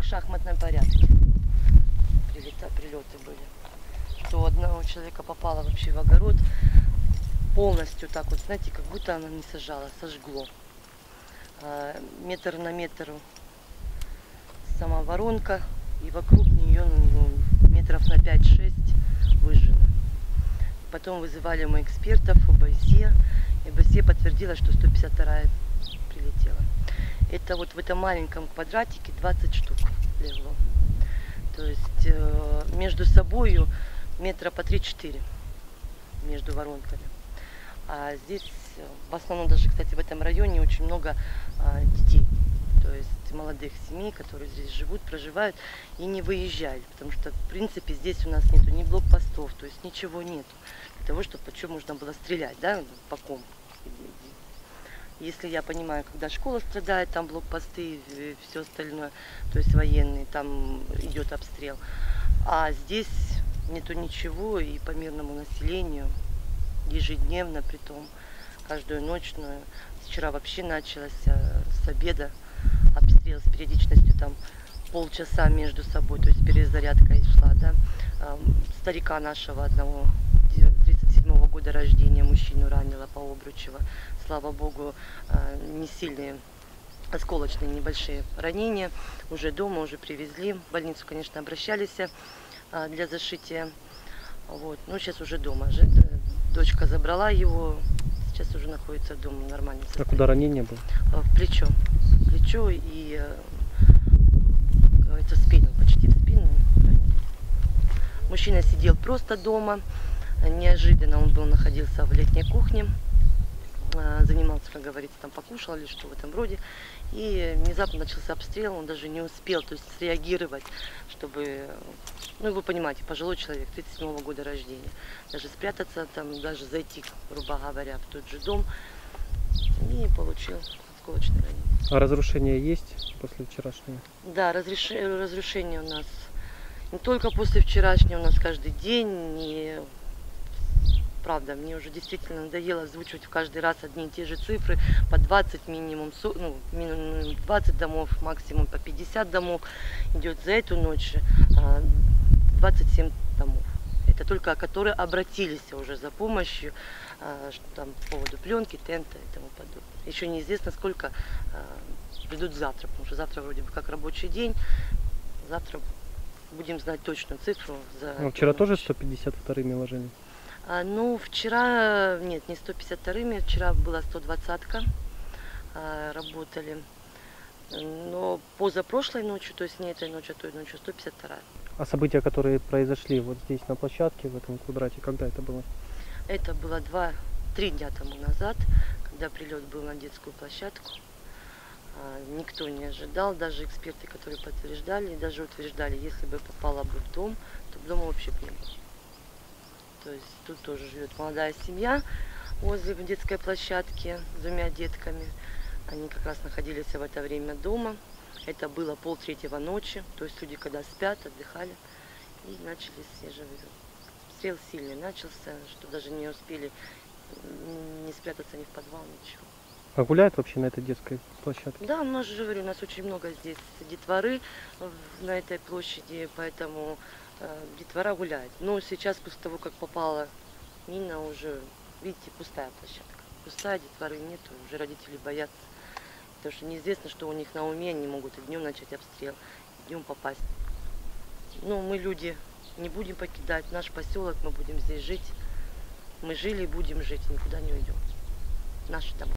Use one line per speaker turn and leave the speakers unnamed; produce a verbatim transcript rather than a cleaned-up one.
шахматном порядке прилета, прилеты были. Что одного человека попало вообще в огород, полностью так вот, знаете, как будто она не сажала, сожгло. А, метр на метр сама воронка, и вокруг нее ну, метров на пять-шесть выжжено. Потом вызывали мы экспертов, ОБСЕ, и ОБСЕ подтвердила, что сто пятьдесят вторая прилетела. Это вот в этом маленьком квадратике двадцать штук легло. То есть э, между собою метра по три-четыре между воронками. А здесь в основном даже, кстати, в этом районе очень много э, детей. То есть молодых семей, которые здесь живут, проживают и не выезжают. Потому что, в принципе, здесь у нас нету ни блокпостов, то есть ничего нету. Для того, чтобы по чему можно было стрелять, да, по ком. Если я понимаю, когда школа страдает, там блокпосты и все остальное, то есть военные, там идет обстрел. А здесь нету ничего, и по мирному населению ежедневно, притом каждую ночную. Вчера вообще началось с обеда обстрел с периодичностью там полчаса между собой, то есть перезарядка и шла, да. Старика нашего одного, тридцать седьмого года рождения, мужчину ранило по Обручево. Слава богу, не сильные, осколочные небольшие ранения. Уже дома, уже привезли. В больницу, конечно, обращались для зашития. Вот. Но сейчас уже дома. Дочка забрала его, сейчас уже находится дома в нормальном состоянии.
А куда ранение было?
В плечо. В плечо и это спину, почти в спину. Мужчина сидел просто дома. Неожиданно он был, находился в летней кухне. Занимался, как говорится, там покушал или что в этом роде. И внезапно начался обстрел, он даже не успел, то есть среагировать, чтобы, ну вы понимаете, пожилой человек, тридцать седьмого года рождения, даже спрятаться там, даже зайти, грубо говоря, в тот же дом, и получил осколочное ранение.
А разрушения есть после вчерашнего?
Да, разреш... разрушения у нас не только после вчерашнего, у нас каждый день, и правда, мне уже действительно надоело озвучивать в каждый раз одни и те же цифры, по двадцать минимум, ну, минимум двадцать домов, максимум по пятьдесят домов идет за эту ночь, двадцать семь домов. Это только которые обратились уже за помощью, что там по поводу пленки, тента и тому подобное. Еще неизвестно, сколько придут завтра, потому что завтра вроде бы как рабочий день, завтра будем знать точную цифру. За
ну, вчера тоже сто пятьдесят вторыми ложили?
А, ну, вчера, нет, не сто пятьдесят вторыми, вчера была сто двадцатка, а, работали. Но позапрошлой ночью, то есть не этой ночью, а той ночью, сто пятьдесят вторая.
А события, которые произошли вот здесь на площадке, в этом квадрате, когда это было?
Это было два-три дня тому назад, когда прилет был на детскую площадку. А, никто не ожидал, даже эксперты, которые подтверждали, даже утверждали, если бы попала бы в дом, то дома вообще бы не было. То есть тут тоже живет молодая семья возле детской площадки с двумя детками. Они как раз находились в это время дома. Это было полтретьего ночи. То есть люди, когда спят, отдыхали, и начались свежие вызовы. Обстрел сильный начался, что даже не успели не спрятаться ни в подвал, ничего.
А гуляют вообще на этой детской площадке?
Да, у нас же, говорю, у нас очень много здесь детворы на этой площади, поэтому детвора гуляет. Но сейчас, после того, как попала мина, уже, видите, пустая площадка. Пустая, детворы нету, уже родители боятся. Потому что неизвестно, что у них на уме, они могут и днем начать обстрел, и днем попасть. Но мы, люди, не будем покидать наш поселок, мы будем здесь жить. Мы жили и будем жить, никуда не уйдем. Наши дома.